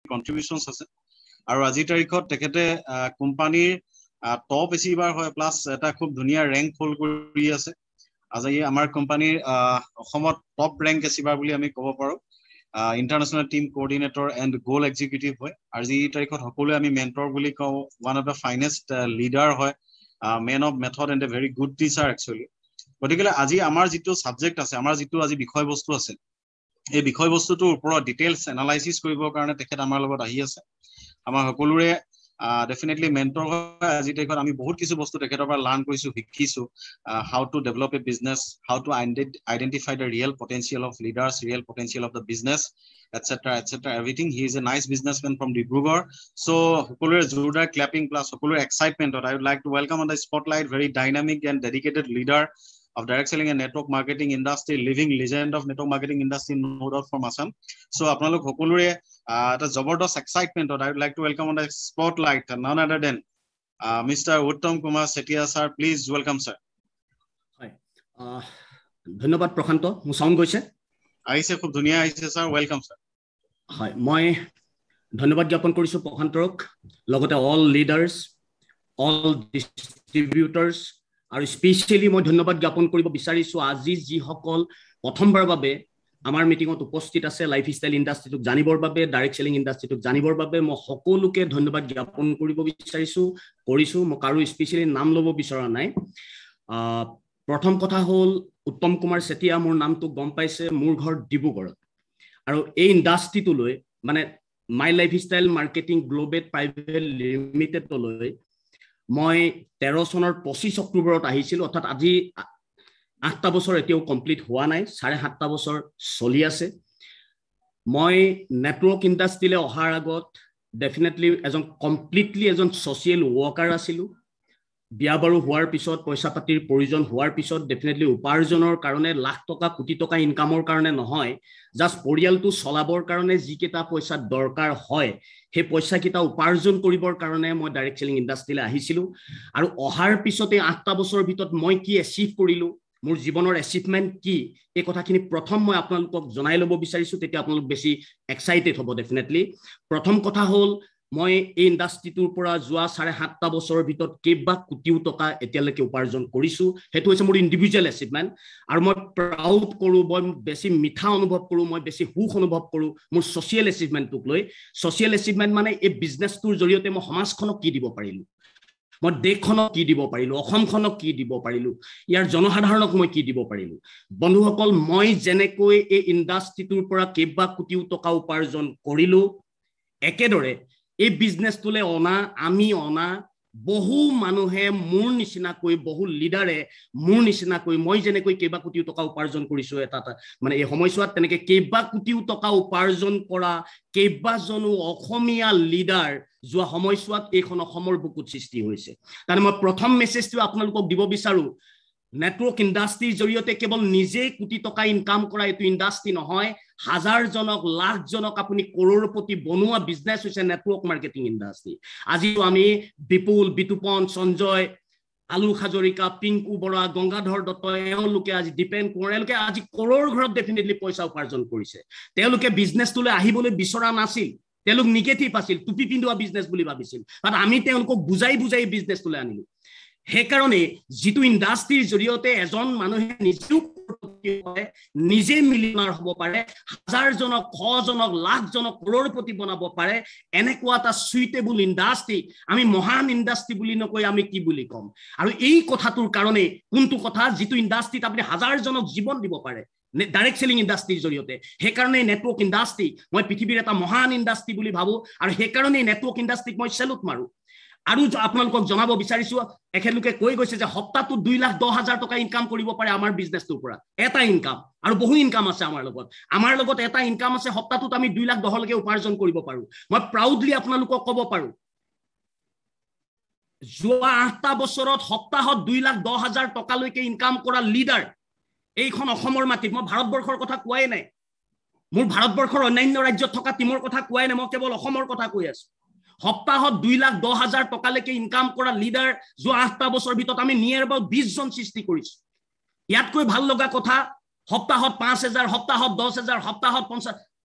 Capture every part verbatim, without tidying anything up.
কন্ট্ৰিবিউশনছ আছে আৰু আজিৰ তাৰিখত তেখেতে কোম্পানীৰ টপ এচিভাৰ হয় প্লাস এটা খুব ধুনীয়া ৰেংক হোল্ড কৰি আছে আজি আমাৰ কোম্পানীৰ অসমত টপ ৰেংক এচিভাৰ বুলি আমি ক'ব পাৰো international team coordinator and goal executive হয় আজি তাৰিখত সকলোৱে আমি মেন্টৰ বুলি কওঁ one of the finest leader হয় man of method and a very good teacher actually গতিকে আজি আমাৰ যিটো সাবজেক্ট আছে আমাৰ যিটো আজি বিষয়বস্তু আছে এই বিষয়বস্তুটোৰ ওপৰত ডিটেইলছ এনালাইসিস কৰিবৰ কাৰণে তেখেত আমাৰ লগত আহি আছে আমাৰ সকলোৰে ডেফিনেটলি মেন্টৰ হয় আজি তাৰিখত আমি বহুত কিছু বস্তু তেখেতৰ পৰা লাৰ্ন কৰিছো শিকিছো how to develop a business how to identify the real potential of leaders real potential of the business etc etc everything he is a nice businessman from Dibrugarh so সকলোৰে জোৰদাৰ ক্ল্যাপিং প্লাস সকলোৰে এক্সাইটমেন্টত I would like to welcome on the spotlight very dynamic and dedicated leader of direct selling and network marketing industry living legend of network marketing industry no doubt from Assam so আপোনালোক সকলোৰে এটা জবৰদস্ত এক্সাইটমেন্টত I would like to welcome on the spotlight none other than uh, Mister Uttam Kumar Setia sir please welcome sir হয় ধন্যবাদ প্ৰশান্ত মোৰ sound গৈছে আইছে খুব ধুনীয়া আইছে স্যার ওয়েলকাম স্যার হয় মই ধন্যবাদ জ্ঞাপন কৰিছো প্ৰশান্তক লগতে অল লিডাৰ্স অল ডিস্ট্ৰিবিউটৰ্স আৰু স্পেশালি মই ধন্যবাদ জ্ঞাপন কৰিব বিচাৰিছো আজি যি সকল প্ৰথমবাৰৰ বাবে আমাৰ মিটিংত উপস্থিত আছে লাইফষ্টাইল ইন্ডাষ্ট্ৰিটোক জানিবৰ বাবে ডাইৰেক্ট সেলিং ইন্ডাষ্ট্ৰিটোক জানিবৰ বাবে মই সকলোকে ধন্যবাদ জ্ঞাপন কৰিব বিচাৰিছো কৰিছো মই কাৰো স্পেশালি নাম ল'ব বিচৰা নাই প্ৰথম কথা হ'ল উত্তম কুমাৰ সেতিয়া মোৰ নামটো গম পাইছে মোৰ ঘৰ ডিব্ৰুগড়ত আৰু এই ইন্ডাষ্ট্ৰিটোলৈ মানে my lifestyle marketing global private লিমিটেডলৈ মই তেৰ চনৰ পঁচিছ অক্টোবৰত আহিছিল অৰ্থাৎ আজি আঠটা বছৰ এতিয়াও কমপ্লিট হোৱা নাই চাৰে সাতটা বছৰ চলি আছে মই নেটৱৰ্ক ইন্ডাষ্ট্ৰিলৈ অহাৰ আগত ডেফিনেটলি এজন কমপ্লিটলি এজন সোশ্যাল ওয়াৰ্কাৰ আছিলো বিয়া বাৰু হোৱাৰ পিছত পইচা পাতিৰ প্ৰয়োজন হোৱাৰ পিছত ডেফিনেটলি উপাৰ্জনৰ কাৰণে লাখ টকা কোটি টকা ইনকামৰ কাৰণে নহয় জাস্ট পৰিয়ালটো চলাবৰ কাৰণে যিকেটা পইচা দৰকাৰ হয় সেই পইচা কিটা উপাৰ্জন কৰিবৰ কাৰণে মই ডাইৰেক্ট সেলিং ইন্ডাষ্ট্ৰিলৈ আহিছিলো আৰু অহাৰ পিছতে আঠটা বছৰৰ ভিতৰত মই কি এচিভ কৰিলো মোৰ জীৱনৰ এচিভমেন্ট কি এই কথাখিনি প্ৰথম মই আপোনালোকক জনাই ল'ব বিচাৰিছো তেতিয়া আপোনালোক বেছি এক্সাইটেড হ'ব ডেফিনেটলি প্ৰথম কথা হ'ল মই এই ইন্ডাষ্ট্ৰিটোৰ পৰা যোৱা চাৰে সাতটা বছৰৰ ভিতৰত কেইবা কোটিও টকা এতিয়ালৈকে উপাৰ্জন কৰিছো হেতু হৈছে মোৰ ইন্ডিভিজুৱেল এচিভমেন্ট আৰু মই প্ৰাউড কৰো মই বেছি মিঠা অনুভৱ কৰো মই বেছি সুখ অনুভৱ কৰো মোৰ সোশ্যাল এচিভমেন্টক লৈ সোশ্যাল এচিভমেন্ট মানে এই বিজনেছটোৰ জৰিয়তে মই সমাজখনক কি দিব পাৰিলো মই দেশখনক কি দিব পাৰিলো অসমখনক কি দিব পাৰিলো ইয়াৰ জনসাধাৰণক মই কি দিব পাৰিলো বন্ধুসকল মই যেনেকৈ এই ইন্ডাষ্ট্ৰিটোৰ পৰা কেইবা কোটিও টকা উপাৰ্জন কৰিলো একেদৰে এই বিজনেছটোলে অনা আমি অনা বহু মানুহে মোৰ নিচিনাকৈ বহু লিডাৰে মোৰ নিচিনাকৈ মই যেনেকৈ কেইবা কোটিও টকা উপাৰ্জন কৰিছো এটা মানে এই সময়ছোৱাত তেনেকৈ কেইবা কোটিও টকা উপাৰ্জন কৰা কেইবাজনো অসমীয়া লিডাৰ যোৱা সময়ছোৱাত এইখন অসমৰ বুকুত সৃষ্টি হৈছে তাৰ মই প্ৰথম মেছেজটো আপোনালোকক দিব বিচাৰো নেটৱৰ্ক ইন্ডাষ্ট্ৰিৰ জৰিয়তে কেৱল নিজে কোটি টকা ইনকাম কৰা এটো ইন্ডাষ্ট্ৰি নহয় হাজাৰ জনক লাখ জনক আপুনি কৰোড়পতি বনোৱা বিজনেছ হৈছে নেটৱৰ্ক মাৰ্কেটিং ইন্ডাষ্ট্ৰি আজি আমি বিপুল বিতুপন সঞ্জয় আলু খাজৰিকা পিংকু বৰা গংগাধৰ দত্ত এওঁলোকে আজি ডিপেন্ড কৰেলকে আজি কৰোড় ঘৰত ডেফিনেটলি পইচা উপাৰ্জন কৰিছে তেওঁলোকে বিজনেছটোলৈ আহিবলৈ বিচৰা নাছিল তেওঁলোক নিগেটিভ আছিল টুপি পিন্ধোৱা বিজনেছ বুলি ভাবিছিল বাট আমি তেওঁলোকক বুজাই বুজাই বিজনেছটোলৈ আনিলো হে কাৰণে যিটো ইন্ডাষ্ট্ৰিৰ জৰিয়তে এজন মানুহে নিজে নিজে মিলিয়নাৰ হ'ব পাৰে হাজাৰ জনক শ জনক লাখ জনক কৰোড়পতি বনাব পাৰে এনেকুৱা এটা সুইটেবল ইন্ডাষ্ট্ৰি আমি মহান ইন্ডাষ্ট্ৰি বুলি নকৈ আমি কি বুলি কম আৰু এই কথাটোৰ কাৰণে কোনটো কথা যিটো ইন্ডাষ্ট্ৰিত আপুনি হাজাৰ জনক জীৱন দিব পাৰে ডাইৰেক্ট সেলিং ইন্ডাষ্ট্ৰিৰ জৰিয়তে হে কাৰণে নেটৱৰ্ক ইন্ডাষ্ট্ৰি মই পৃথিৱীৰ এটা মহান ইন্ডাষ্ট্ৰি বুলি ভাবো আৰু হে কাৰণে নেটৱৰ্ক ইন্ডাষ্ট্ৰিক মই সেলুট মাৰো আৰু আপোনালোকক জনাব বিচাৰিছো এখেতলোকে কৈ গৈছে যে সপ্তাহটো দুই লাখ দহ হাজাৰ টকা ইনকাম কৰিব পাৰে আমাৰ বিজনেছটোৰ পৰা এটা ইনকাম আৰু বহু ইনকাম আছে আমাৰ লগত আমাৰ লগত এটা ইনকাম আছে সপ্তাহটোত আমি দুই লাখ দহ লৈকে উপাৰ্জন কৰিব পাৰো মই প্ৰাউডলি আপোনালোকক ক'ব পাৰো যোৱা আঠটা বছৰত সপ্তাহত দুই লাখ দহ হাজাৰ টকা লৈকে ইনকাম কৰা লিডাৰ এইখন অসমৰ মাটিত মই ভাৰতবৰ্ষৰ কথা কোৱাই নাই মোৰ ভাৰতবৰ্ষৰ অন্যান্য ৰাজ্যত থকা টিমৰ কথা কোৱাই নাই মই কেৱল অসমৰ কথা কৈ আছো সপ্তাহত দুই লাখ দহ হাজাৰ টকা লৈকে ইনকাম কৰা লিডাৰ যোৱা আঠটা বছৰ ভিতৰত আমি নিয়াৰ এবাউট বিশ জন সৃষ্টি কৰিছো ইয়াতকৈ ভাল লগা কথা সপ্তাহত পাঁচ হাজাৰ সপ্তাহত দহ হাজাৰ সপ্তাহত পঞ্চাশ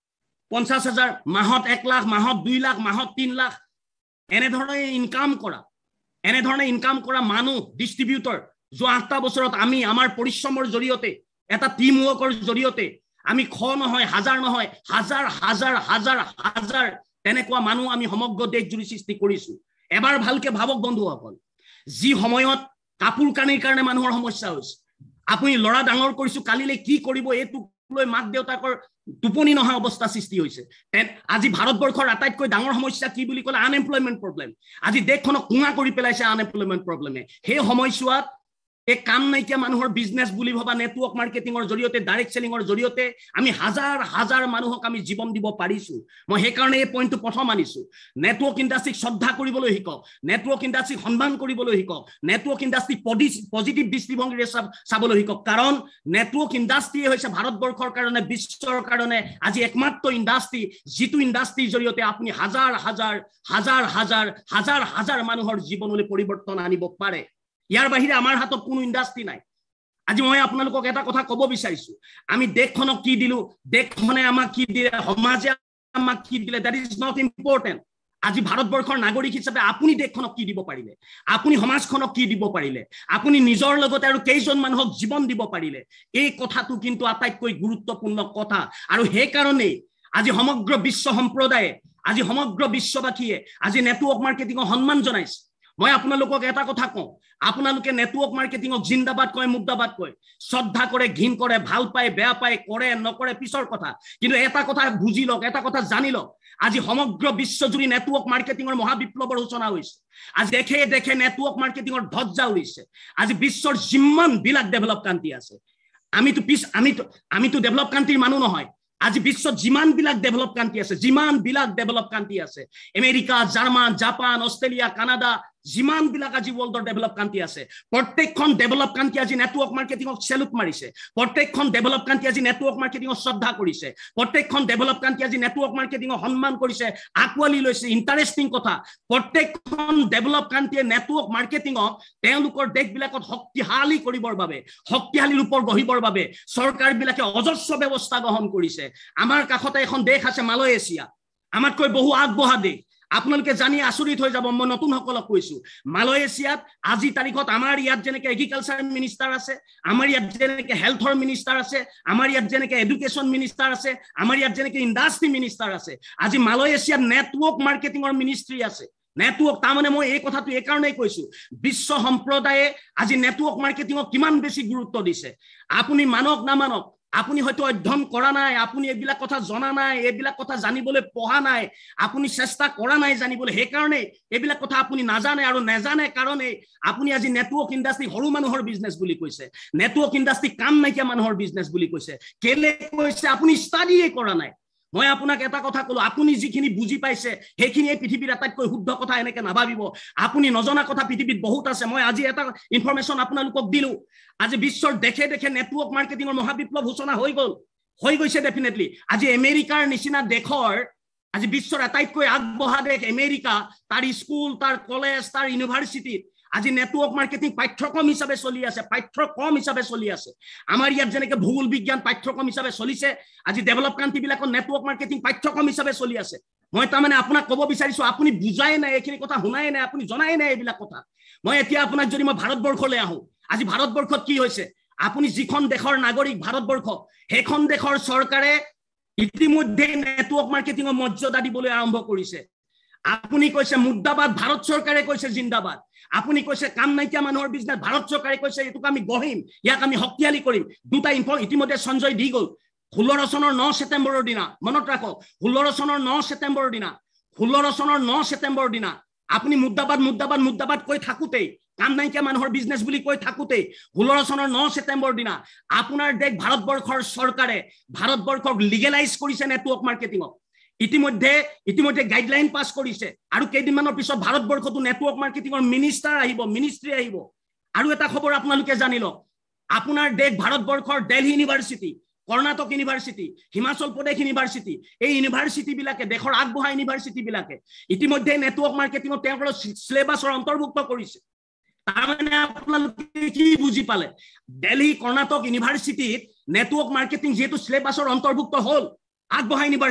পঞ্চাশ হাজাৰ, মাহত এক লাখ, মাহত দুই লাখ, মাহত তিন লাখ, এনেধৰণে ইনকাম কৰা এনেধৰণে ইনকাম কৰা মানুহ ডিষ্ট্ৰিবিউটৰ যোৱা আঠটা বছৰত আমি আমাৰ পৰিশ্ৰমৰ জৰিয়তে এটা টিম ৱৰ্কৰ জৰিয়তে আমি খ নহয়, হাজাৰ নহয়, হাজাৰ হাজাৰ হাজাৰ হাজাৰ তেনেকুৱা মানুহ আমি সমগ্ৰ দেশ জুৰি সৃষ্টি কৰিছো। এবাৰ ভালকে ভাবক বন্ধুসকল, যি সময়ত কাপোৰ কানিৰ কাৰণে মানুহৰ সমস্যা হৈছে, আপুনি লৰা ডাঙৰ কৰিছো, কালিলৈ কি কৰিব এইটো লৈ মাক দেউতাকৰ টোপনি নহয় অৱস্থা সৃষ্টি হৈছে। আজি ভাৰতবৰ্ষৰ আটাইতকৈ ডাঙৰ সমস্যা কি বুলি ক'লে আনএমপ্লয়মেণ্ট প্ৰব্লেম। আজি দেশখনক কুঙা কৰি পেলাইছে আনএমপ্লয়মেণ্ট প্ৰব্লেমে। সেই সময়ছোৱাত এই কাম নাইকিয়া মানুহৰ বিজনেছ বুলি ভবা নেটৱৰ্ক মাৰ্কেটিঙৰ জৰিয়তে, ডাইৰেক্ট চেলিঙৰ জৰিয়তে আমি হাজাৰ হাজাৰ মানুহক আমি জীৱন দিব পাৰিছো। মই সেইকাৰণে এই পইণ্টটো প্ৰথম আনিছো। নেটৱৰ্ক ইণ্ডাষ্ট্ৰীক শ্ৰদ্ধা কৰিবলৈ শিকক, নেটৱৰ্ক ইণ্ডাষ্ট্ৰীক সন্মান কৰিবলৈ শিকক, নেটৱৰ্ক ইণ্ডাষ্ট্ৰীক পজিটিভ দৃষ্টিভংগীৰে চাবলৈ শিকক। কাৰণ নেটৱৰ্ক ইণ্ডাষ্ট্ৰীয়ে হৈছে ভাৰতবৰ্ষৰ কাৰণে, বিশ্বৰ কাৰণে আজি একমাত্ৰ ইণ্ডাষ্ট্ৰী, যিটো ইণ্ডাষ্ট্ৰীৰ জৰিয়তে আপুনি হাজাৰ হাজাৰ হাজাৰ হাজাৰ হাজাৰ হাজাৰ মানুহৰ জীৱনলৈ পৰিৱৰ্তন আনিব পাৰে। ইয়াৰ বাহিৰে আমাৰ হাতত কোনো ইণ্ডাষ্ট্ৰী নাই। আজি মই আপোনালোকক এটা কথা ক'ব বিচাৰিছো, আমি দেশখনক কি দিলো, দেশখনে আমাক কি দিলে, সমাজে আমাক কি দিলে, দ্যাট ইজ নট ইম্পৰ্টেণ্ট। আজি ভাৰতবৰ্ষৰ নাগৰিক হিচাপে আপুনি দেশখনক কি দিব পাৰিলে, আপুনি সমাজখনক কি দিব পাৰিলে, আপুনি নিজৰ লগতে আৰু কেইজন মানুহক জীৱন দিব পাৰিলে, এই কথাটো কিন্তু আটাইতকৈ গুৰুত্বপূৰ্ণ কথা। আৰু সেইকাৰণেই আজি সমগ্ৰ বিশ্ব সম্প্ৰদায়ে, আজি সমগ্ৰ বিশ্ববাসীয়ে আজি নেটৱৰ্ক মাৰ্কেটিঙক সন্মান জনাইছে। মই আপোনালোকক এটা কথা কওঁ, আপোনালোকে নেটৱৰ্ক মাৰ্কেটিঙক জিন্দাবাদ কয়, মুৰ্দাবাদ কয়, শ্ৰদ্ধা কৰে, ঘিণ কৰে, ভাল পায়, বেয়া পায়, কৰে নকৰে পিছৰ কথা, কিন্তু এটা কথা বুজি লওক, এটা কথা জানি লওক, আজি সমগ্ৰ বিশ্বজুৰি নেটৱৰ্ক মাৰ্কেটিঙৰ মহাবিপ্লৱৰ সূচনা হৈছে। আজি দেখে দেখে নেটৱৰ্ক মাৰ্কেটিঙৰ ধ্বজা উৰিছে। আজি বিশ্বৰ যিমান বিলাক ডেভেলপ কাণ্ট্ৰি আছে, আমিতো পিছ আমিতো আমিতো ডেভেলপ কাণ্ট্ৰিৰ মানুহ নহয়। আজি বিশ্বত যিমান বিলাক ডেভেলপ কাণ্ট্ৰি আছে, যিমান বিলাক ডেভেলপ কাণ্ট্ৰি আছে, America, German, Japan, Australia, Canada, যিমান বিলাক আজি ৱৰ্ল্ডৰ ডেভেলপ কাণ্ট্ৰি আছে, প্ৰত্যেকখন ডেভেলপ কাণ্ট্ৰি আজি নেটৱৰ্ক মাৰ্কেটিঙক চেলুট মাৰিছে। প্ৰত্যেকখন ডেভেলপ কাণ্ট্ৰি আজি নেটৱৰ্ক মাৰ্কেটিঙক শ্ৰদ্ধা কৰিছে। প্ৰত্যেকখন ডেভেলপ কাণ্ট্ৰি আজি নেটৱৰ্ক মাৰ্কেটিঙক সন্মান কৰিছে, আঁকোৱালি লৈছে। ইণ্টাৰেষ্টিং কথা, প্ৰত্যেকখন ডেভেলপ কাণ্ট্ৰিয়ে নেটৱৰ্ক মাৰ্কেটিঙক তেওঁলোকৰ দেশবিলাকত শক্তিশালী কৰিবৰ বাবে, শক্তিশালী ৰূপৰ গঢ়িবৰ বাবে চৰকাৰবিলাকে অজস্ৰ ব্যৱস্থা গ্ৰহণ কৰিছে। আমাৰ কাষতে এখন দেশ আছে মালয়েছিয়া, আমাতকৈ বহু আগবঢ়া দেশ। আপোনালোকে জানি আচৰিত হৈ যাব, মই নতুন সকলক কৈছো, মালয়েছিয়াত আজি তাৰিখত আমাৰ ইয়াত যেনেকে এগ্ৰিকালচাৰ মিনিষ্টাৰ আছে, আমাৰ ইয়াত যেনেকে হেল্থৰ মিনিষ্টাৰ আছে, আমাৰ ইয়াত যেনেকে এডুকেশ্যন মিনিষ্টাৰ আছে, আমাৰ ইয়াত যেনেকে ইণ্ডাষ্ট্ৰী মিনিষ্টাৰ আছে, আজি মালয়েছিয়াত নেটৱৰ্ক মাৰ্কেটিঙৰ মিনিষ্ট্ৰী আছে। নেটৱৰ্ক তাৰমানে মই এই কথাটো এই কাৰণেই কৈছো, বিশ্ব সম্প্ৰদায়ে আজি নেটৱৰ্ক মাৰ্কেটিঙক কিমান বেছি গুৰুত্ব দিছে। আপুনি মানক নামানক, আপুনি হয়তো অধ্যয়ন কৰা নাই, আপুনি এইবিলাক কথা জনা নাই, এইবিলাক কথা জানিবলৈ পঢ়া নাই, আপুনি চেষ্টা কৰা নাই জানিবলৈ, সেইকাৰণে এইবিলাক কথা আপুনি নাজানে। আৰু নাজানে কাৰণে আপুনি আজি নেটৱৰ্ক ইণ্ডাষ্ট্ৰী সৰু মানুহৰ বিজনেছ বুলি কৈছে, নেটৱৰ্ক ইণ্ডাষ্ট্ৰী কাম নাইকিয়া মানুহৰ বিজনেছ বুলি কৈছে। কেলে কৈছে? আপুনি ষ্টাডিয়ে কৰা নাই। মই আপোনাক এটা কথা কলো, আপুনি যিখিনি বুজি পাইছে সেইখিনি এই পৃথিৱীৰ আটাইতকৈ শুদ্ধ কথা এনেকে নাভাবিব। আপুনি নজনা কথা পৃথিৱীত বহুত আছে। মই আজি এটা ইনফৰমেশ্যন আপোনালোকক দিলো, আজি বিশ্বৰ দেখে দেখে নেটৱৰ্ক মাৰ্কেটিঙৰ মহাবিপ্লৱ সূচনা হৈ গ'ল, হৈ গৈছে ডেফিনেটলি। আজি আমেৰিকাৰ নিচিনা দেশৰ, আজি বিশ্বৰ আটাইতকৈ আগবঢ়া দেশ আমেৰিকা, তাৰ স্কুল, তাৰ কলেজ, তাৰ ইউনিভাৰ্চিটিত আজি নেটৱৰ্ক মাৰ্কেটিং পাঠ্যক্ৰম হিচাপে চলি আছে, পাঠ্যক্ৰম হিচাপে চলি আছে। আমাৰ ইয়াত যেনেকে ভূগোল বিজ্ঞান পাঠ্যক্ৰম হিচাপে চলিছে, আজি ডেভেলপ কাণ্ট্ৰি বিলাকত নেটৱৰ্ক মাৰ্কেটিং পাঠ্যক্ৰম হিচাপে চলি আছে। মই তাৰমানে আপোনাক ক'ব বিচাৰিছো, আপুনি বুজাই নাই, এইখিনি কথা শুনাই নাই, আপুনি জনাই নাই এইবিলাক কথা। মই এতিয়া আপোনাক যদি মই ভাৰতবৰ্ষলৈ আহো, আজি ভাৰতবৰ্ষত কি হৈছে, আপুনি যিখন দেশৰ নাগৰিক ভাৰতবৰ্ষ, সেইখন দেশৰ চৰকাৰে ইতিমধ্যে নেটৱৰ্ক মাৰ্কেটিঙৰ মৰ্যাদা দিবলৈ আৰম্ভ কৰিছে। আপুনি কৈছে মুৰ্দাবাদ, ভাৰত চৰকাৰে কৈছে জিন্দাবাদ। আপুনি কৈছে কাম নাইকিয়া মানুহৰ বিজনেছ, ভাৰত চৰকাৰে কৈছে এইটোক আমি গঢ়িম, ইয়াক আমি শক্তিশালী কৰিম। দুটা ইনফৰ্ম ইতিমধ্যে সঞ্জয় দি গ'ল। ষোল্ল চনৰ ন ছেপ্টেম্বৰৰ দিনা, মনত ৰাখক, ষোল্ল চনৰ ন ছেপ্টেম্বৰৰ দিনা, ষোল্ল চনৰ ন ছেপ্টেম্বৰৰ দিনা আপুনি মুৰ্দাবাদ মুৰ্দাবাদ মুৰ্দাবাদ কৈ থাকোতেই, কাম নাইকিয়া মানুহৰ বিজনেছ বুলি কৈ থাকোতেই, ষোল্ল চনৰ ন ছেপ্টেম্বৰৰ দিনা আপোনাৰ দেশ ভাৰতবৰ্ষৰ চৰকাৰে ভাৰতবৰ্ষক লিগেলাইজ কৰিছে নেটৱৰ্ক মাৰ্কেটিঙক। ইতিমধ্যে ইতিমধ্যে গাইডলাইন পাছ কৰিছে, আৰু কেইদিনমানৰ পিছত ভাৰতবৰ্ষতো নেটৱৰ্ক মাৰ্কেটিঙৰ মিনিষ্টাৰ আহিব, মিনিষ্ট্ৰী আহিব। আৰু এটা খবৰ আপোনালোকে জানি লওক, আপোনাৰ দেশ ভাৰতবৰ্ষৰ Delhi university, Karnataka university, Himachal Pradesh university, এই ইউনিভাৰ্চিটি বিলাকে, দেশৰ আগবঢ়া ইউনিভাৰ্চিটি বিলাকে ইতিমধ্যে নেটৱৰ্ক মাৰ্কেটিঙত তেওঁলোকৰ চিলেবাছৰ অন্তৰ্ভুক্ত কৰিছে। তাৰমানে আপোনালোকে কি বুজি পালে? দিল্লী, কৰ্ণাটক ইউনিভাৰ্চিটিত নেটৱৰ্ক মাৰ্কেটিং যিহেতু চিলেবাছৰ অন্তৰ্ভুক্ত হ'ল, আগবঢ়া ইউনিভাৰ্চিটি,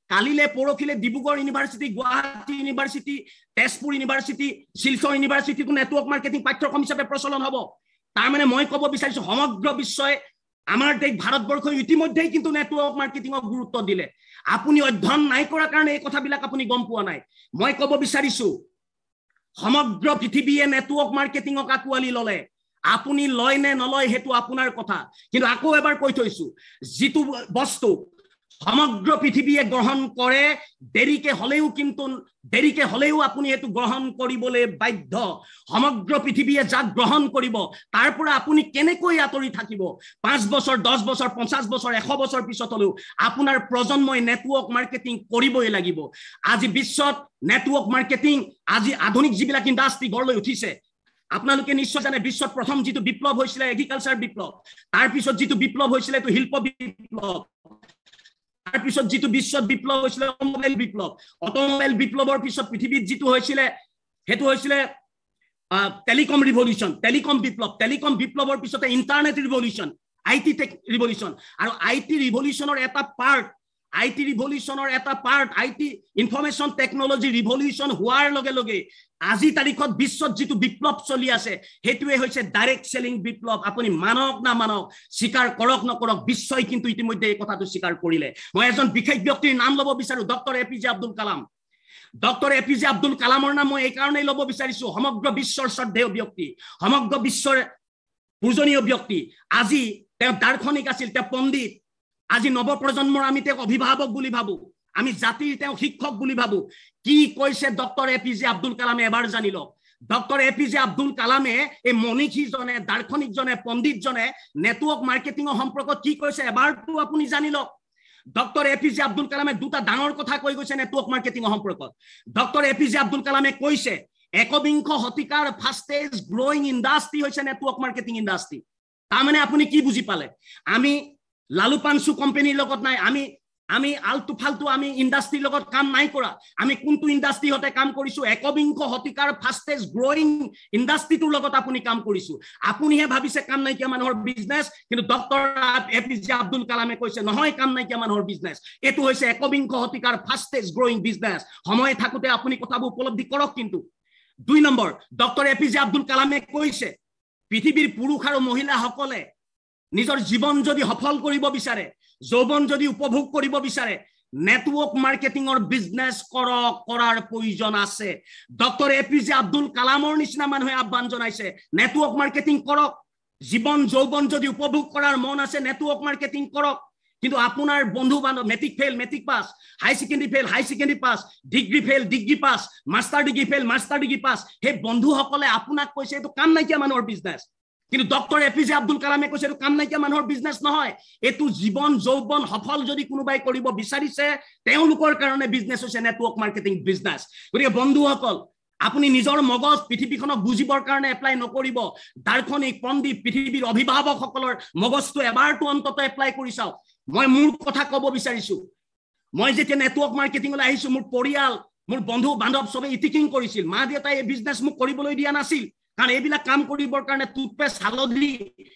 কালিলে পৰখিলে Dibrugarh university, Guwahati university, Tezpur university, Silchar ইউনিভাৰ্চিটিটো নেটৱৰ্ক মাৰ্কেটিং পাঠ্যক্ৰম হিচাপে প্ৰচলন হ'ব। তাৰ মানে মই ক'ব বিচাৰিছো সমগ্ৰ বিশ্বই আমাৰ দেশ ভাৰতবৰ্ষ ইতিমধ্যেই কিন্তু নেটৱৰ্ক মাৰ্কেটিঙক গুৰুত্ব দিলে। আপুনি অধ্যয়ন নাই কৰাৰ কাৰণে এই কথাবিলাক আপুনি গম পোৱা নাই। মই ক'ব বিচাৰিছো সমগ্ৰ পৃথিৱীয়ে নেটৱৰ্ক মাৰ্কেটিঙক আঁকোৱালি ল'লে। আপুনি লয় নে নলয় সেইটো আপোনাৰ কথা, কিন্তু আকৌ এবাৰ কৈ থৈছো যিটো বস্তু সমগ্ৰ পৃথিৱীয়ে গ্ৰহণ কৰে দেৰিকে হলেও কিন্তু দেৰিকে হলেও আপুনি এটো গ্ৰহণ কৰিবলৈ বাধ্য। সমগ্ৰ পৃথিৱীয়ে যাক গ্ৰহণ কৰিব তাৰ পৰা আপুনি কেনেকৈ আতৰি থাকিব? পাঁচ বছৰ, দহ বছৰ, পঞ্চাশ বছৰ, এশ বছৰ পিছত হলেও আপোনাৰ প্ৰজন্মই নেটৱৰ্ক মাৰ্কেটিং কৰিবই লাগিব। আজি বিশ্বত নেটৱৰ্ক মাৰ্কেটিং, আজি আধুনিক যিবিলাক ইণ্ডাষ্ট্ৰি গঢ় লৈ উঠিছে, আপোনালোকে নিশ্চয় জানে বিশ্বত প্ৰথম যিটো বিপ্লৱ হৈছিলে এগ্ৰিকালচাৰ বিপ্লৱ, তাৰ পিছত যিটো বিপ্লৱ হৈছিলে এটো শিল্প বিপ্লৱ, তাৰ পিছত যিটো বিশ্বত বিপ্লৱ হৈছিলে অটোমোবাইল বিপ্লৱ, অটোমোবাইল বিপ্লৱৰ পিছত পৃথিৱীত যিটো হৈছিলে হেতু হৈছিলে টেলিকম ৰিভলিউচন, টেলিকম বিপ্লৱ, টেলিকম বিপ্লৱৰ পিছতে internet revolution, IT tech revolution, আৰু আইটি ৰিভলিউচনৰ এটা পাৰ্ট আইটি ৰিভলিউচনৰ এটা part IT information technology revolution হোৱাৰ লগে লগে আজি তাৰিখত বিশ্বত যিটো বিপ্লৱ চলি আছে হেতুৱে হৈছে ডাইৰেক্ট সেলিং বিপ্লৱ। আপুনি মানক না মানক, স্বীকাৰ কৰক নকৰক, বিশ্বই কিন্তু ইতিমধ্যে এই কথাটো স্বীকাৰ কৰিলে। মই এজন বিশেষ ব্যক্তিৰ নাম ল'ব বিচাৰো, doctor A P J Abdul Kalam. Doctor A P J Abdul কালামৰ নাম মই এই কাৰণেই ল'ব বিচাৰিছো, সমগ্ৰ বিশ্বৰ শ্ৰদ্ধেয় ব্যক্তি, সমগ্ৰ বিশ্বৰ পূজনীয় ব্যক্তি। আজি তেওঁ দাৰ্শনিক আছিল, তেওঁ পণ্ডিত। আজি নৱপ্ৰজন্মৰ আমি তেওঁক অভিভাৱক বুলি ভাবো, আমি জাতিৰ তেওঁ শিক্ষক বুলি ভাবো। কি কৈছে doctor A P J Abdul কালামে এবাৰ জানি লওক। Doctor A P J Abdul কালামে এই মনীষীজনে, দাৰ্শনিকজনে, পণ্ডিতজনে নেটৱৰ্ক মাৰ্কেটিঙৰ সম্পৰ্কত কি কৈছে এবাৰতো আপুনি জানি লওক। Doctor A P J Abdul কালামে দুটা ডাঙৰ কথা কৈ গৈছে নেটৱৰ্ক মাৰ্কেটিঙৰ সম্পৰ্কত। Doctor A P J Abdul কালামে কৈছে একবিংশ শতিকাৰ ফাষ্টেষ্ট গ্ৰয়িং ইণ্ডাষ্ট্ৰি হৈছে নেটৱৰ্ক মাৰ্কেটিং ইণ্ডাষ্ট্ৰি। তাৰমানে আপুনি কি বুজি পালে? আমি লালু পানচু কোম্পানীৰ লগত নাই, আমি আমি আলটু ফালটু আমি ইণ্ডাষ্ট্ৰিৰ লগত কাম নাই কৰা। আমি কোনটো ইণ্ডাষ্ট্ৰি হতে কাম কৰিছো? একবিংশ শতিকাৰ ফাষ্টেষ্ট গ্ৰয়িং ইণ্ডাষ্ট্ৰিটোৰ লগত আপুনি কাম কৰিছো। আপুনিহে ভাবিছে কাম নাইকিয়া মানুহৰ বিজনেছ, কিন্তু doctor A P J Abdul কালামে কৈছে নহয় কাম নাইকিয়া মানুহৰ বিজনেছ, এইটো হৈছে একবিংশ শতিকাৰ ফাষ্টেষ্ট গ্ৰয়িং বিজনেছ। সময় থাকোতে আপুনি কথাবোৰ উপলব্ধি কৰক। কিন্তু দুই number, doctor A P J Abdul কালামে কৈছে পৃথিৱীৰ পুৰুষ আৰু মহিলাসকলে নিজৰ জীৱন যদি সফল কৰিব বিচাৰে, যৌৱন যদি উপভোগ কৰিব বিচাৰে, নেটৱৰ্ক মাৰ্কেটিঙৰ বিজনেছ কৰক, কৰাৰ প্ৰয়োজন আছে। Doctor A P J Abdul কালামৰ নিচিনা মানুহে আহ্বান জনাইছে নেটৱৰ্ক মাৰ্কেটিং কৰক। জীৱন যৌৱন যদি উপভোগ কৰাৰ মন আছে নেটৱৰ্ক মাৰ্কেটিং কৰক। কিন্তু আপোনাৰ বন্ধু বান্ধৱ matric fail, matric pass, high secondary fail, high secondary pass, degree fail, degree pass, master degree fail, master degree pass, সেই বন্ধুসকলে আপোনাক কৈছে এইটো কাম নাইকিয়া মানুহৰ বিজনেছ। কিন্তু doctor A P J Abdul কালামে কৈছে এইটো কাম নাইকিয়া মানুহৰ বিজনেছ নহয়, এইটো জীৱন যৌৱন সফল যদি কোনোবাই কৰিব বিচাৰিছে তেওঁলোকৰ কাৰণে বিজনেছ হৈছে নেটৱৰ্ক মাৰ্কেটিং বিজনেছ। গতিকে বন্ধুসকল, আপুনি নিজৰ মগজ পৃথিৱীখনক বুজিবৰ কাৰণে এপ্লাই নকৰিব। দাৰ্শনিক পণ্ডিত পৃথিৱীৰ অভিভাৱকসকলৰ মগজটো এবাৰটো অন্তত এপ্লাই কৰি চাওক। মই মোৰ কথা ক'ব বিচাৰিছো, মই যেতিয়া নেটৱৰ্ক মাৰ্কেটিঙলৈ আহিছো মোৰ পৰিয়াল, মোৰ বন্ধু বান্ধৱ চবে ইটিকিং কৰিছিল। মা দেউতাই এই বিজনেছ মোক কৰিবলৈ দিয়া নাছিল, কাৰণ এইবিলাক কাম কৰিবৰ কাৰণে টুথপেষ্ট হালধি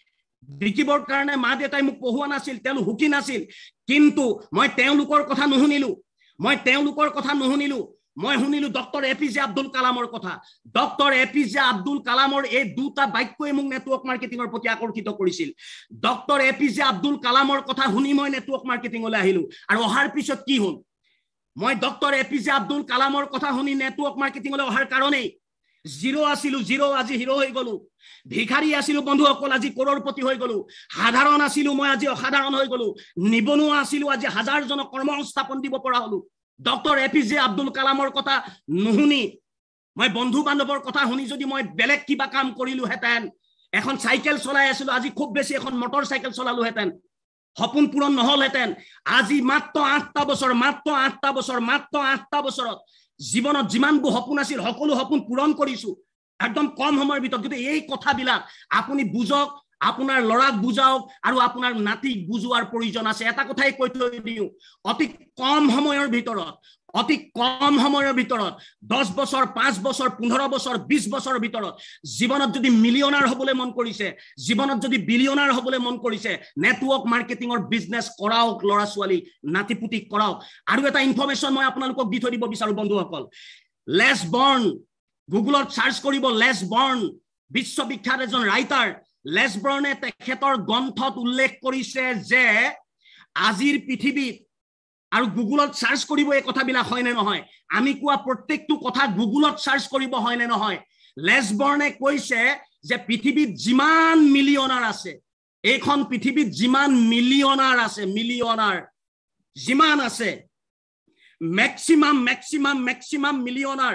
বিকিবৰ কাৰণে মা দেউতাই মোক পঢ়োৱা নাছিল, তেওঁলোক সুখী নাছিল। কিন্তু মই তেওঁলোকৰ কথা নুশুনিলো, মই তেওঁলোকৰ কথা নুশুনিলো মই শুনিলো doctor A P J Abdul কালামৰ কথা। Doctor A P J Abdul কালামৰ এই দুটা বাক্যই মোক নেটৱৰ্ক মাৰ্কেটিঙৰ প্ৰতি আকৰ্ষিত কৰিছিল। Doctor A P J Abdul কালামৰ কথা শুনি মই নেটৱৰ্ক মাৰ্কেটিঙলৈ আহিলো। আৰু অহাৰ পিছত কি হ'ল? মই doctor A P J Abdul কালামৰ কথা শুনি নেটৱৰ্ক মাৰ্কেটিঙলৈ অহাৰ কাৰণেই জিৰো আছিলো, জিৰো আজি হিৰো হৈ গলো। ভিখাৰী আছিলো বন্ধুসকল, আজি কৰোৰপতি হৈ গলো। সাধাৰণ আছিলো, মই আজি অসাধাৰণ হৈ গলো। নিবনুৱা আছিলো, আজি হাজাৰজনক কৰ্মসংস্থাপন দিব পৰা হলো। Doctor A P J Abdul কালামৰ কথা নুশুনি, মই বন্ধু বান্ধৱৰ কথা শুনি যদি মই বেলেগ কিবা কাম কৰিলোহেঁতেন, এখন চাইকেল চলাই আছিলো, আজি খুব বেছি এখন মটৰ চাইকেল চলালোহেঁতেন, সপোন পূৰণ নহলহেঁতেন। আজি মাত্ৰ আঠটা বছৰ মাত্ৰ আঠটা বছৰ মাত্ৰ আঠটা বছৰত জীৱনত যিমানবোৰ সপোন আছিল সকলো সপোন পূৰণ কৰিছো একদম কম সময়ৰ ভিতৰত। কিন্তু এই কথাবিলাক আপুনি বুজক আপোনাৰ লৰাক বুজাওক আৰু আপোনাৰ নাতিক বুজোৱাৰ প্ৰয়োজন আছে এটা কথাই কৈ থৈ দিও অতি কম সময়ৰ ভিতৰত অতি কম সময়ৰ ভিতৰত দহ বছৰ পাঁচ বছৰ পোন্ধৰ বছৰ বিশ বছৰৰ ভিতৰত জীৱনত যদি মিলিয়নাৰ হ'বলৈ মন কৰিছে জীৱনত যদি বিলিয়নাৰ হ'বলৈ মন কৰিছে নেটৱৰ্ক মাৰ্কেটিংৰ বিজনেস কৰাওক লৰা ছোৱালী নাতিপুতি কৰাওক আৰু এটা ইনফৰমেশন মই আপোনালোকক দি থৈ দিব বিচাৰো বন্ধুসকল লেছ বৰ্ন গুগলত সাৰ্চ কৰিব লেছ বৰ্ন বিশ্ববিখ্যাত এজন ৰাইটাৰ লেছ বৰ্নে তেখেতৰ গ্ৰন্থত উল্লেখ কৰিছে যে আজিৰ পৃথিৱীত আৰু গুগলত সাৰ্চ কৰিব এই কথাবিলাক হয় নে নহয় আমি কোৱা প্ৰত্যেকটো কথা গুগলত সাৰ্চ কৰিব হয় নে নহয় লেছ বৰ্নে কৈছে যে পৃথিৱীত যিমান মিলিয়নাৰ আছে এইখন পৃথিৱীত যিমান মিলিয়নাৰ আছে মিলিয়নাৰ যিমান আছে maximum maximum maximum millionaire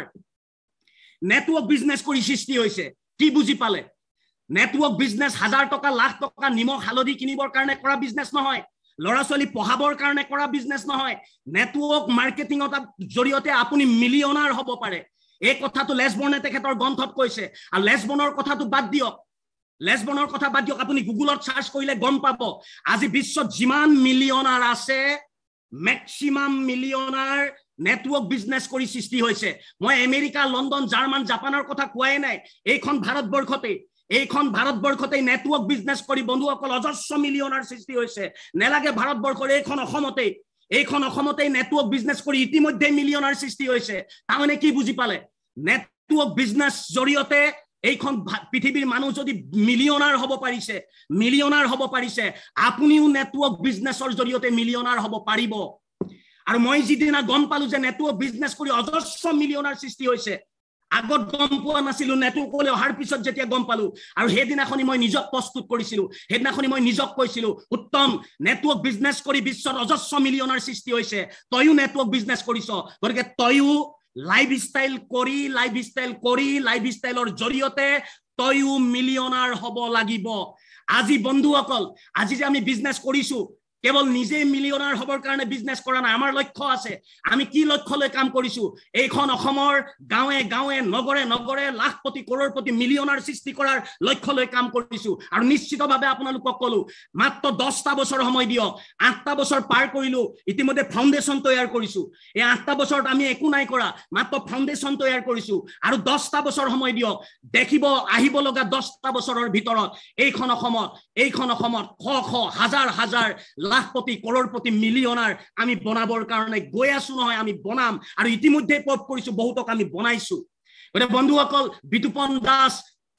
network business কৰি সৃষ্টি হৈছে কি বুজি পালে নেটৱৰ্ক বিজনেস হাজাৰ টকা লাখ টকা নিমখ হালধি কিনিবৰ কাৰণে কৰা বিজনেস নহয় লৰা ছোৱালী পঢ়াবৰ কাৰণে কৰা বিজনেস নহয় নেটৱৰ্ক মাৰ্কেটিংৰ জৰিয়তে আপুনি মিলিয়নাৰ হ'ব পাৰে এই কথাটো লেছবৰ্নে তেখেতৰ গ্ৰন্থত কৈছে আৰু লেছবৰ্নৰ কথাটো বাদ দিয়ক লেছবৰ্নৰ কথা বাদ দিয়ক আপুনি গুগলত সাৰ্চ কৰিলে গম পাব আজি বিশ্বত যিমান মিলিয়নাৰ আছে ম্যাক্সিমাম মিলিয়নাৰ নেটৱৰ্ক বিজনেস কৰি সৃষ্টি হৈছে মই আমেৰিকা লণ্ডন জাৰ্মান জাপানৰ কথা কোৱাই নাই এইখন ভাৰতবৰ্ষতে এইখন ভাৰতবৰ্ষতে নেটৱৰ্ক বিজনেস কৰি বন্ধুসকল অজস্ৰ মিলিয়নাৰ সৃষ্টি হৈছে নেলাগে ভাৰতবৰ্ষৰ এইখন অসমতে এইখন অসমতে নেটৱৰ্ক বিজনেস কৰি ইতিমধ্যে মিলিয়নাৰ সৃষ্টি হৈছে তাৰমানে কি বুজি পালে নেটৱৰ্ক বিজনেস জৰিয়তে এইখন পৃথিৱীৰ মানুহ যদি মিলিয়নাৰ হ'ব পাৰিছে মিলিয়নাৰ হ'ব পাৰিছে আপুনিও নেটৱৰ্ক বিজনেসৰ জৰিয়তে মিলিয়নাৰ হ'ব পাৰিব আৰু মই যিদিনা গম পালো যে নেটৱৰ্ক বিজনেস কৰি অজস্ৰ মিলিয়নাৰ সৃষ্টি হৈছে আগত গম পোৱা নাছিলো নেটৱৰ্কলৈ অহাৰ পিছত যেতিয়া গম পালো আৰু হেদিনাখনি মই নিজক প্ৰস্তুত কৰিছিলো হেদিনাখনি মই নিজক কৈছিলো উত্তম নেটৱৰ্ক বিজনেস কৰি বিশ্বত অজস্ৰ মিলিয়নাৰ সৃষ্টি হৈছে তয়ো নেটৱৰ্ক বিজনেস কৰিছ গতিকে তয়ো লাইফস্টাইল কৰি লাইফস্টাইল কৰি লাইফস্টাইলৰ জৰিয়তে তয়ো মিলিয়নাৰ হ'ব লাগিব আজি বন্ধুসকল আজি যে আমি বিজনেস কৰিছো কেৱল নিজে মিলিয়নাৰ হ'বৰ কাৰণে বিজনেস কৰা নাই আমাৰ লক্ষ্য আছে আমি কি লক্ষ্য লৈ কাম কৰিছো এইখন অসমৰ গাঁৱে গাঁৱে নগৰে নগৰে লাখ কোটি কৰোড়পতি মিলিয়নাৰ সৃষ্টি কৰাৰ লক্ষ্য লৈ কাম কৰিছো আৰু নিশ্চিতভাৱে আপোনালোকক কলো মাত্ৰ দহটা বছৰ সময় দিয়ক আঠটা বছৰ পাৰ কৰিলো ইতিমধ্যে ফাউণ্ডেশ্যন তৈয়াৰ কৰিছো এই আঠটা বছৰত আমি একো নাই কৰা মাত্ৰ ফাউণ্ডেশ্যন তৈয়াৰ কৰিছো আৰু দহটা বছৰ সময় দিয়ক দেখিব আহিব লগা দহটা বছৰৰ ভিতৰত এইখন অসমত এইখন অসমত শ শ হাজাৰ হাজাৰ লাখ কোটি কৰোড়পতি মিলিয়নাৰ আমি বনাবৰ কাৰণে গৈ আছো নহয় আমি বনাম আৰু ইতিমধ্যে পপ কৰিছো বহুতক আমি বনাইছো গৰে বন্ধুসকল বিতুপন দাস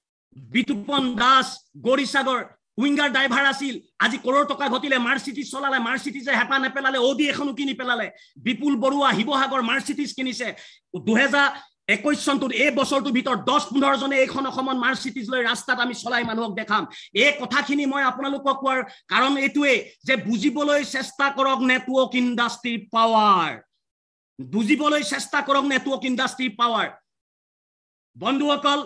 বিতুপন দাস গৰিসাগৰ উইঙ্গাৰ ড্ৰাইভাৰ আছিল আজি কৰোড় টকা ঘটিলে মাৰ্সিডিজ চলালে মাৰ্সিডিজে হেপা নেপেলালে ওডি এখনো কিনি পেলালে বিপুল বৰুৱা হিবহাগৰ মাৰ্সিডিজ কিনিছে দুই হাজাৰ একৈশ চনটোত এই বছৰটোৰ ভিতৰত দহ পোন্ধৰ জনে এইখন অসমত মাৰ্সিডিজ লৈ ৰাস্তাত আমি চলাই মানুহক দেখাম এই কথাখিনি মই আপোনালোকক কোৱাৰ কাৰণ এইটোৱে যে বুজিবলৈ চেষ্টা কৰক নেটৱৰ্ক ইণ্ডাষ্ট্ৰীৰ পাৱাৰ বুজিবলৈ চেষ্টা কৰক নেটৱৰ্ক ইণ্ডাষ্ট্ৰীৰ পাৱাৰ বন্ধুসকল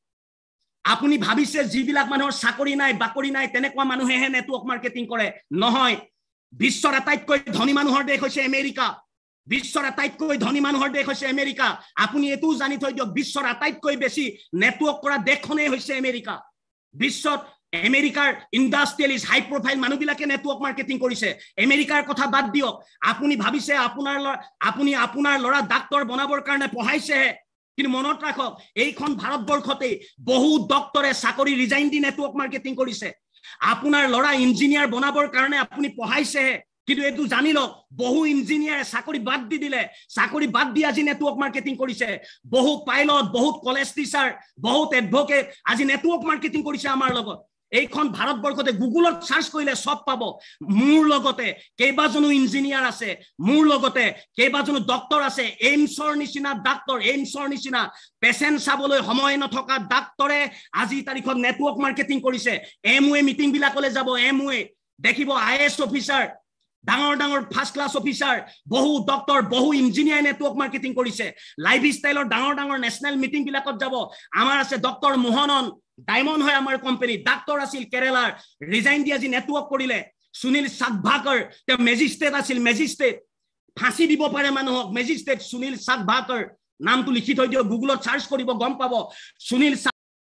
আপুনি ভাবিছে যিবিলাক মানুহৰ চাকৰি নাই বাকৰি নাই তেনেকুৱা মানুহেহে নেটৱৰ্ক মাৰ্কেটিং কৰে নহয় বিশ্বৰ আটাইতকৈ ধনী মানুহৰ দেশ হৈছে আমেৰিকা বিশ্বৰ আটাইতকৈ ধনী মানুহৰ দেশ হৈছে আমেৰিকা আপুনি এটো জানি থৈ দিয়ক বিশ্বৰ আটাইতকৈ বেছি নেটৱৰ্ক কৰা দেশখনেই হৈছে আমেৰিকা বিশ্বত আমেৰিকাৰ ইণ্ডাষ্ট্ৰিয়েলিষ্ট হাই প্ৰফাইল মানুহবিলাকে নেটৱৰ্ক মাৰ্কেটিং কৰিছে আমেৰিকাৰ কথা বাদ দিয়ক আপুনি ভাবিছে আপোনাৰ আপুনি আপোনাৰ ল'ৰা ডাক্তৰ বনাবৰ কাৰণে পঢ়াইছে কিন্তু মনত ৰাখক এইখন ভাৰতবৰ্ষতে বহু ডক্টৰে চাকৰি ৰিজাইন দি নেটৱৰ্ক মাৰ্কেটিং কৰিছে আপোনাৰ ল'ৰা ইঞ্জিনিয়াৰ বনাবৰ কাৰণে আপুনি পঢ়াইছে কিন্তু এটো জানি লওক বহু ইঞ্জিনিয়াৰ চাকৰি বাদ দি দিলে চাকৰি বাদ দি আজি নেটৱৰ্ক মাৰ্কেটিং কৰিছে বহু পাইলট বহুত কলেজ টিচাৰ বহুত এডভোকেট আজি নেটৱৰ্ক মাৰ্কেটিং কৰিছে আমাৰ লগত এইখন ভাৰতবৰ্ষতে গুগলত সাৰ্চ কৰিলে সব পাব মোৰ লগতে কেইবাজনো ইঞ্জিনিয়াৰ আছে মোৰ লগতে কেইবাজনো ডক্টৰ আছে এইমছৰ নিচিনা ডক্টৰ এইমছৰ নিচিনা পেশেন্ট চাবলৈ সময় নথকা ডক্টৰে আজি তাৰিখত নেটৱৰ্ক মাৰ্কেটিং কৰিছে এমওয়ে মিটিং বিলাকলৈ যাব এমওয়ে দেখিব আইএছ অফিচাৰ ডাঙৰ ডাঙৰ ফাৰ্স্ট ক্লাস অফিচাৰ বহু ডক্টৰ বহু ইঞ্জিনিয়াৰ নেটৱৰ্ক মাৰ্কেটিং কৰিছে লাইফস্টাইলৰ ডাঙৰ ডাঙৰ নেশনাল মিটিং বিলাকত যাব আমাৰ আছে ডক্টৰ মোহনন ডায়মণ্ড হয় আমাৰ কোম্পানী ডাক্তৰ আছিল কেৰালাৰ ৰিজাইন দি আজি নেটৱৰ্ক কৰিলে সুনীল সাগভাকৰ তে মেজিস্ট্ৰেট আছিল মেজিস্ট্ৰেট ফাঁসি দিব পাৰে মানুহক মেজিস্ট্ৰেট সুনীল সাগভাকৰ নামটো লিখি থৈ দিও গুগলত সাৰ্চ কৰিব গম পাব সুনীল